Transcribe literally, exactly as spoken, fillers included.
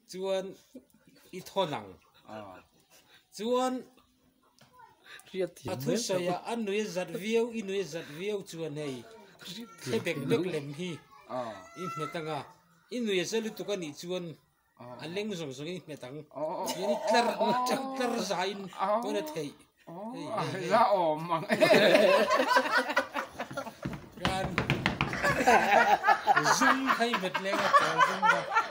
chuan i thonang chuan a thu soya an nui zat viau i nui zat viau chuan hei thebek bek lem hi i metanga i nui zalu tu kan i chuan a leng zong zong i metang yani tlar chak tlar zain kona thei la om mang gan zoom khai bet lenga zoom